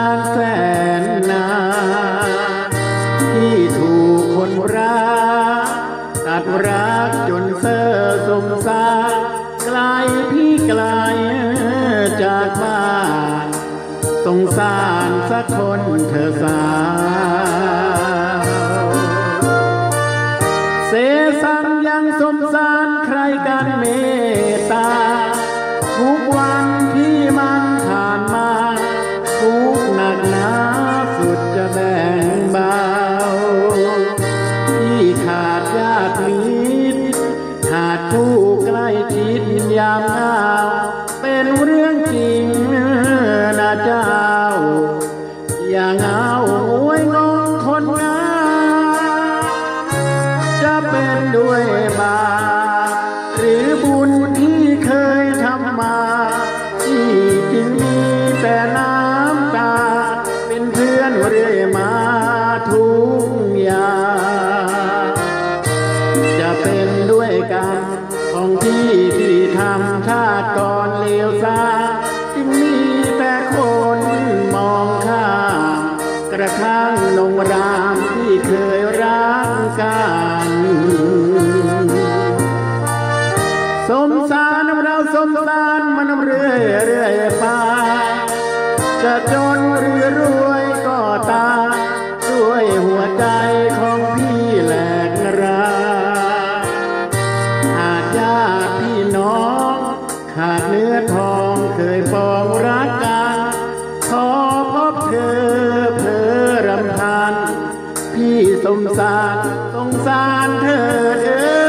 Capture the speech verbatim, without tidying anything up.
านแสนนานที่ถูกคนรักตัดรักจนเซ่อสมสารไกลพี่ไกลจากบ้านสงสารสักคนเธอสาวเสสังยังสมสารใครกันเมตตาทุกวันที่มันผ่านมาทุกหนักหนาสุดจะแบ่งเบาพี่ขาดญาติมิตรขาดผู้ใกล้ชิดยามเหงาเป็นเรื่องจริงนะเจ้าอย่าเหงาโวยงงคนงามจะเป็นด้วยบาปหรือบุญที่เคยทำมาที่จริงมีแต่น้ำตาเป็นเพื่อนเรื่อยมาทุกอย่างจะเป็นด้วยกันของพี่ที่ทำชาติก่อนเลวซาจึงมีแต่คนมองข้ามกระทั่งลงรามที่เคยรักกันสมสารเราสมสารมันเรื่อยเรื่อยไปจะจนหรือรวยก็ตามด้วยหัวใจของพี่แหลกราขาดญาติพี่น้องขาดเนื้อทองเคยปองรักกันขอพบเธอเพ้อรำพันพี่สมสารสงสารเธอเออ